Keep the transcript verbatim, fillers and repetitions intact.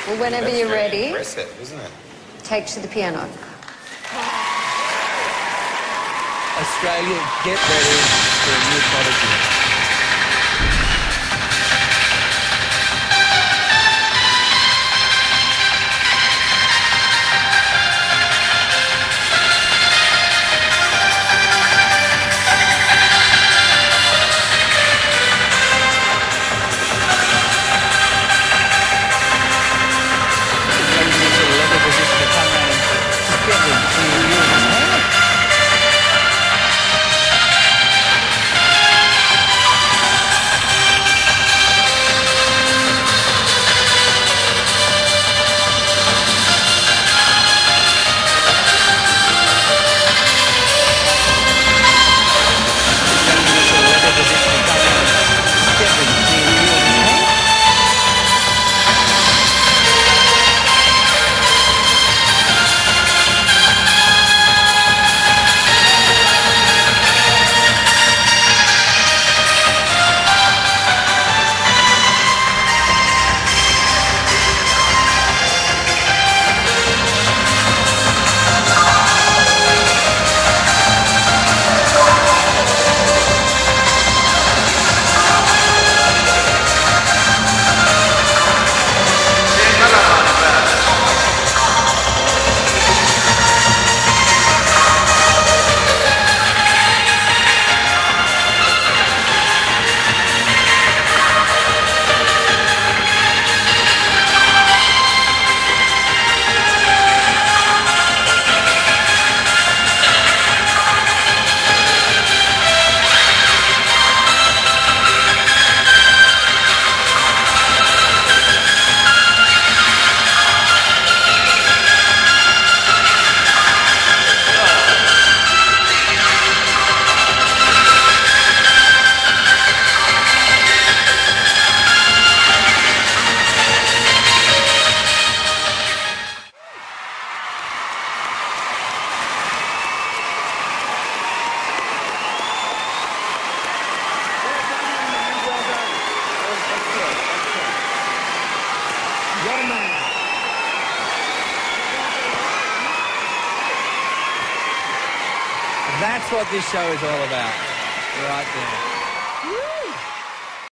Well, whenever That's you're very ready, impressive, isn't it? take to the piano. Australia, get ready for a new prodigy. That's what this show is all about, right there.